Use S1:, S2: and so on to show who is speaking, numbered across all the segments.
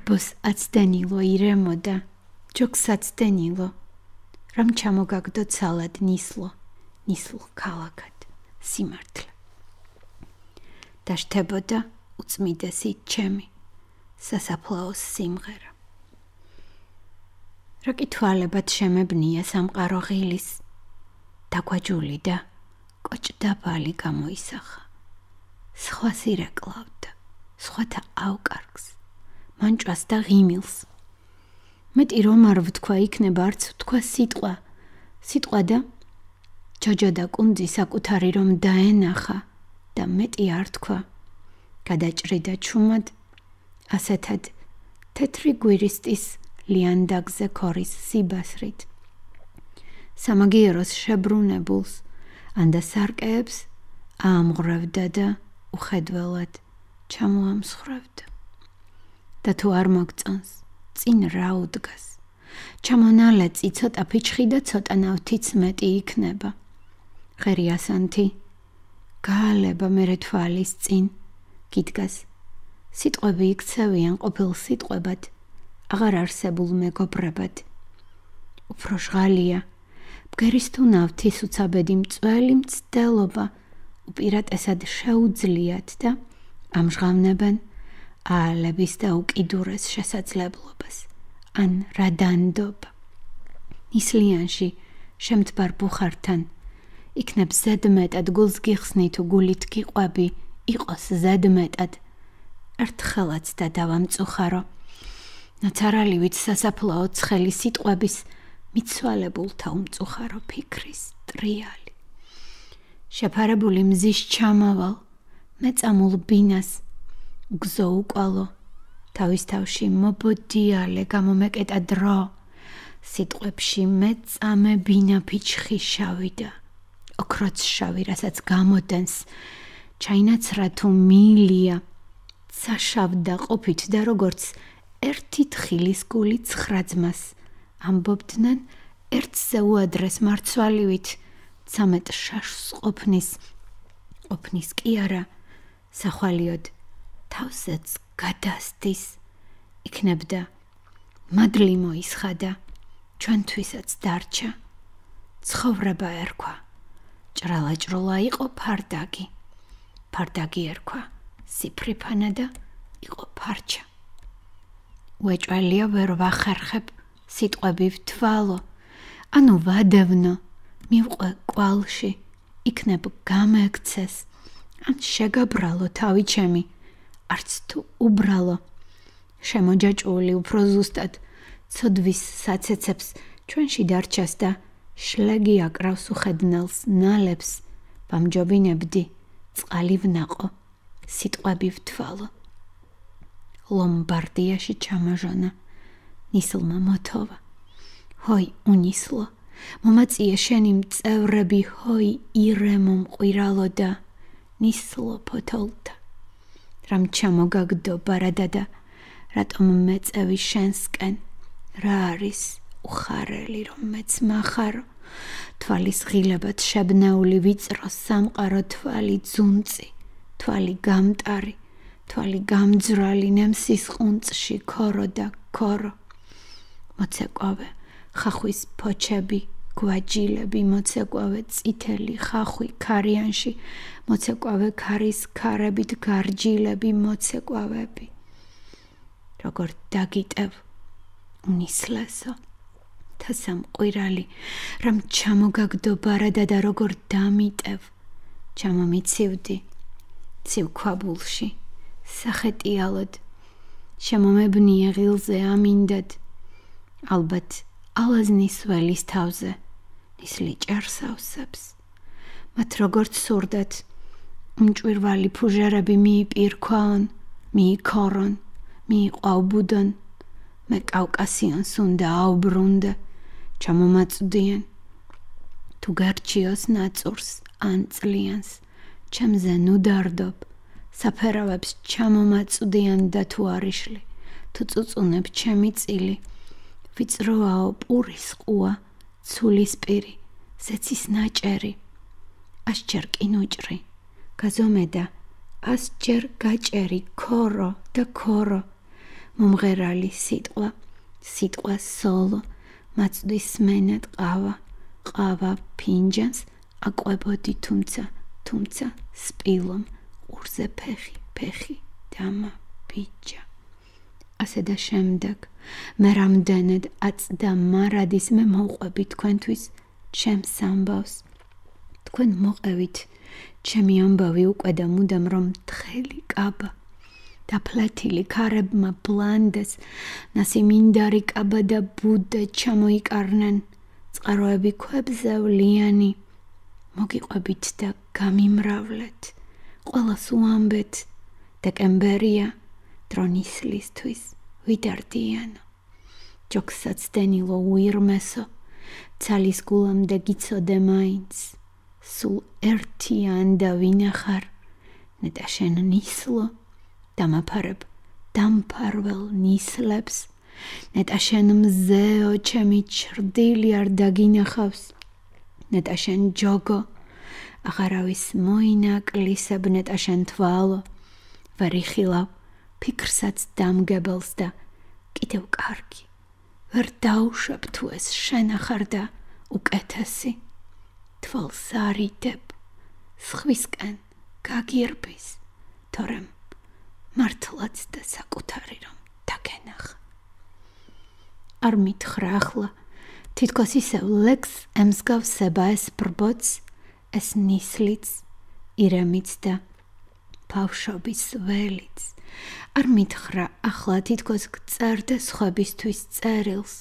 S1: ბრბოსაცდენილო ირემო და ჯოგსაცდენილო რამ ჩამოგაგდო ცალად ნისლო ქალაქად სიმართლე დაშთებოდა უწმიდესი ჩემი სასაფლაოს სიმღერა რაკი თვალებად შემებნია სამყარო ღილის დაგვაჯული და კოჭდაბალი გამოისახა სხვას ირეკლავდა სხვათა ავ-კარგს მანჭვას და ღიმილს მეტი რომ არ ვთქვა იქნება არც ვთქვა სიტყვა და ჯოჯო და კუნძი საკუთარი რომ დაენახა და მეტი არ თქვა გადაჭრიდა ჩუმად ასეთად თეთრი გვირისტის ლიანდაგზე ქორის სიბასრით სამაგიეროს შებრუნებულს ანდა სარკეებს აამღრევდა და უხედველად ჩამოამსხრევდა და თუ არ მოგწონს წინ რა უდგას ჩამონალეწი ცოტა ფიჩხი და ცოტა ნავთიც მეტი იქნება ღერი ასანთი გაალება მერე თვალის წინ გიდგას სიტყვები იქცევიან ყოფილ სიტყვებად აღარ არსებულ მეგობრებად უფრო ჟღალია ბგერის თუ ნავთის უცაბედი მწველი მცდელობა უპირატესად შეუძლიათ და ამჟღავნებენ აალების და უკიდურეს შესაძლებლობას ან რადანდობა ნისლიანში შემთბარ ბუხართან იქნებ ზედმეტად გულს გიხსნი თუ გულით გიყვები იყოს ზედმეტად ერთხელაც და დავამწუხარო ნაცარალივით სასაფლაო ცხელი სიტყვების მიცვალებულთა უმწუხარო ფიქრის ტრიალი შეფარებული მზის ჩამავალ მეწამულ ბინას უგზო უკვალო თავის თავში მობოდიალე გამომეკეტა დრო სიტყვებში მეწამე ბინა ფიჩხი შავი და ოქროც შავი რასაც გამოდენს ჩაინაცრა თუ მილია საშავდა ყოფით და როგორც ერთი თხილის გული ცხრა ძმას ამბობდნენ ერთზე უადრეს მარცვალივით ცამეტ შაშს ყოფნის კი არა სახვალიოდ თავზეც გადასდის იქნებდა მადლი მოისხადა ჩვენთვისაც დარჩა ცხოვრება ერქვა ჭრალა იყო ფარდაგი ერქვა სიფრიფანა და იყო ფარჩა უეჭველია ვერ ვახერხებ სიტყვები ვთვალო ანუ ვადევნო მივყვე კვალში იქნებ გამექცეს ან შეგაბრალო თავი ჩემი არც თუ უბრალო შემოჯაჭვული უფრო ზუსტად ცოდვის საცეცებს ჩვენში დარჩას და შლეგი აკრავს უხედნელს ნალებს ვამჯობინებდი წყალი ვნაყო სიტყვები ვთვალო ლომბარდიაში ჩამაჟონა ნისლმა მოთოვა ჰოი უნისლო მომაწიე შენი მწევრები ჰოი ირემო მყვირალო და ნისლო ფოთოლთა რამ ჩამოგაგდო ბარადა და რატომ მეწევი შენსკენ რა არის უხარელი რომ მეც მახარო თვალის ღილებად შებნეული ვიწრო სამყარო თვალი ძუნწი თვალი გამტარი თვალი გამძრალი ნემსის ყუნწში ქორო და ქორო მოცეკვავე ხახვის ფოჩები გვაჯილები მოცეკვავე წითელი ხახვი ქარიანში მოცეკვავე ქარის ქარებით გარჯილები მოცეკვავები როგორ დაგიტევ უნისლესო თასამყვირალი რამ ჩამოგაგდო ბარადა და როგორ დამიტევ ჩამომიცივდი ცივქვაბულში სახეტიალოდ შემომებნია ღილზე ამინდად ალბათ ალაზნის ველის თავზე ნისლი ჭერს ავსებს მათ როგორც სურდათ უმჭვირვალი ფუჟერები მიიპირქვაონ მიიქორონ მიიყვავბუდონ მე კავკასიონს უნდა აუბრუნდე ჩამომაწვდიან თუ გარჩიოს ნაწურს ან წლიანს ჩემზე ნუ დარდობ საფერავებს ჩამომაწვდიან და თუ არიშლი თუ წუწუნებ ჩემი წილი ვიწროაო პურის ყუა ცულისპირი ზეცის ნაჭერი ასჯერ კინუჭრი გაზომედა ასჯერ გაჭერი ქორო და ქორო მომღერალი სიტყვა, სიტყვა სოლო, მაწვდის სმენად ყავა, ყავა ფინჯანს, აყვებოდი თუმცა სპილომ, ყურზე ფეხი, დამა, ბიჯა. ასე და შემდეგ, მე რამდენად აწდა მარადის მე მოვყვები თქვენთვის ჩემს ამბავს. თქვენ მოყევით ჩემი ამბავი უკვე და მუდამ რომ თხელი კაბა, დაფლეთილი ქარებმა ბლანდეს, ნასიმინდარი კაბა და ბუდე ჩამოიკარნენ, წყაროები ქვებზე ვლიანი, მოგიყვებით და გამიმრავლეთ, ყველას უამბეთ, დეკემბერია, დრო ნისლისთვის ვიდარდიანო. ჯოგსაცდენილო უირმესო, ცალის გულამდე გიცოდე მაინც, სულ ერთიან და ვინახარ, ნეტა შენ ნისლო, დამფარველ ნისლებს, ნეტა შენ მზეო ჩემი ჩრდილი არ დაგინახავს, ნეტა შენ ჯოგო, აღარავის მოინაკლისებ, ნეტა შენ თვალო, ვერ იხილავ ფიქრსაც დამგებელს და კიდევ კარგი, ვერ დაუშვებ თუ ეს შენახარ და უკეთესი, თვალს არიდებ, სხვისკენ გაგირბის, თორემ მართლაც და საკუთარი რომ დაგენახა. არ მითხრა ახლა, თითქოს ისევ ლექს ემსგავსება ეს ბრბოც, ეს ნისლიც, ირემიც და ბავშვობის ველიც. არ მითხრა ახლა თითქოს გწერდე სხვებისთვის წერილს,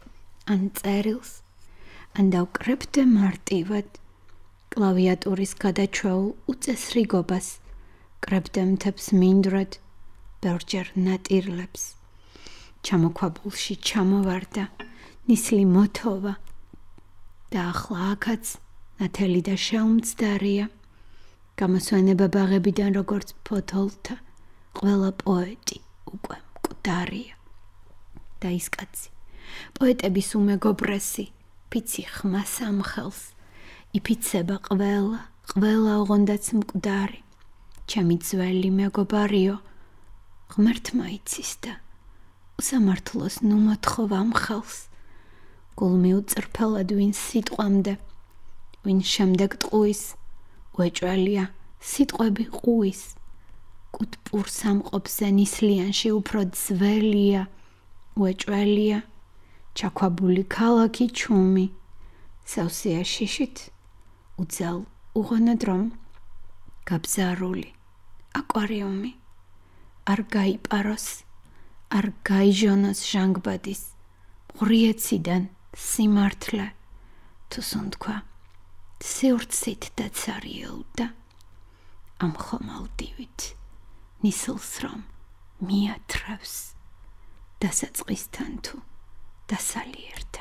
S1: ან დავკრებდე მარტივად, კლავიატურის გადაჩვეულ უწესრიგობას, კრებდე მთებს მინდვრად, ბევრჯერ ნატირლებს, ჩამოქვაბულში ჩამოვარდა, ნისლი მოთოვა და ახლა აქაც ნათელი და შეუმცდარია, გამოსვენება ბაღებიდან როგორც ფოთოლთა, ყველა პოეტი უკვე მკვდარია. და ის კაცი, პოეტების უმეგობრესი, ფიცი ხმას ამხელს, იფიცება ყველა ოღონდაც მკვდარი, ჩემი ძველი მეგობარიო, ღმერთმა იცის და უსამართლოს ნუ მოთხოვ ამხელს, გულმი უწრფელად ვინ სიტყვამდე, ვინ შემდეგ ტყუის, უეჭველია სიტყვები ყუის, კუტპურ სამყოფზე ნისლიანში უფრო ძველია, უეჭველია, ჩაქვაბული ქალაქი ჩუმი, სავსეა შიშით, უძალ უღონოდ რომ გაბზარული აკვარიუმი, არ გაიპაროს, არ გაიჟონოს ჟანგბადის, მღრიეციდან სიმართლე, თუ სუნთქვა, სივრცით და ცარიელდა, ამ ხომალდივით, ნისლს რომ მიათრევს, დასაწყისთან თუ დასალიერთან.